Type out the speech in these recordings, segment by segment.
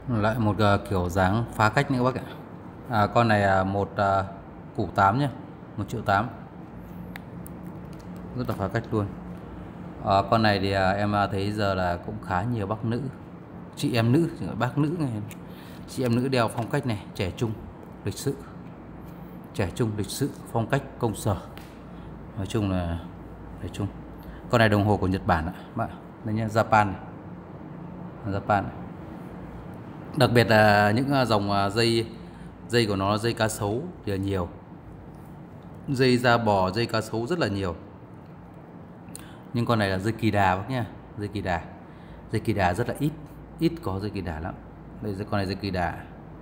Lại một kiểu dáng phá cách nữa các bác ạ. Con này một củ 8 nhé, 1.800.000, rất là phá cách luôn. Con này thì em thấy giờ là cũng khá nhiều bác nữ, chị em nữ, bác nữ này, chị em nữ đeo phong cách này, trẻ trung lịch sự, trẻ trung lịch sự, phong cách công sở, nói chung là nói chung. Con này đồng hồ của Nhật Bản ạ bạn, đây nhá, Japan này. Japan này. Đặc biệt là những dòng dây của nó là dây cá sấu thì là nhiều, dây da bò, dây cá sấu rất là nhiều. Nhưng con này là dây kỳ đà bác nha, dây kỳ đà rất là ít, ít có dây kỳ đà lắm. Đây con này dây kỳ đà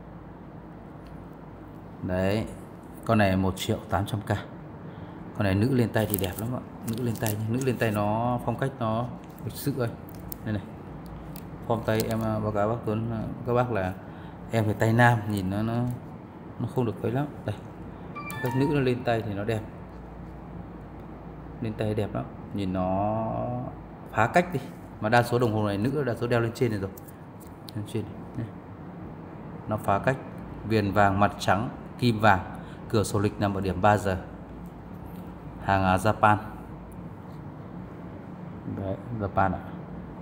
đấy. Con này 1.800.000. Con này nữ lên tay thì đẹp lắm ạ, nữ lên tay nó phong cách nó lịch sự ơi. Đây này, form tay em báo cáo bác Tuấn các bác là em phải tay nam, nhìn nó không được ấy lắm. Đây, các nữ nó lên tay thì nó đẹp, lên tay đẹp lắm, nhìn nó phá cách đi. Mà đa số đồng hồ này nữ đa số đeo lên trên này rồi, lên trên này. Nó phá cách, viền vàng, mặt trắng, kim vàng, cửa sổ lịch nằm ở điểm 3 giờ, hàng Japan đấy, Japan ạ,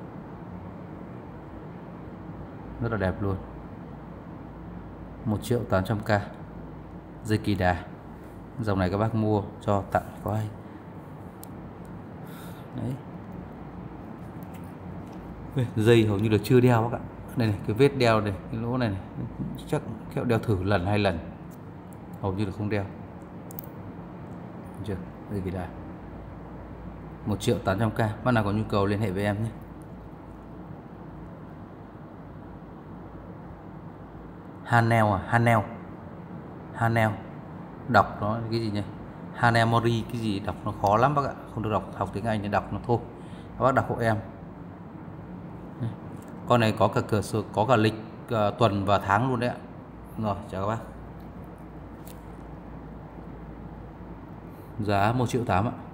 rất là đẹp luôn. 1.800.000, dây kỳ đà. Dòng này các bác mua cho tặng có ai đấy. Dây hầu như là chưa đeo các bạn. Đây này, cái vết đeo này, cái lỗ này, chắc kẹo đeo thử lần 2 lần, hầu như là không đeo. Thấy chưa? Dây kỳ đà 1.800.000. Bác nào có nhu cầu liên hệ với em nhé. Hanel đọc nó cái gì nhỉ? Hanemori cái gì, đọc nó khó lắm bác ạ, không được đọc, học tiếng Anh thì đọc nó thôi, các bác đọc hộ em. Con này có cả cửa sổ, có cả lịch tuần và tháng luôn đấy ạ. Rồi, chào các bác. Giá 1.800.000 ạ.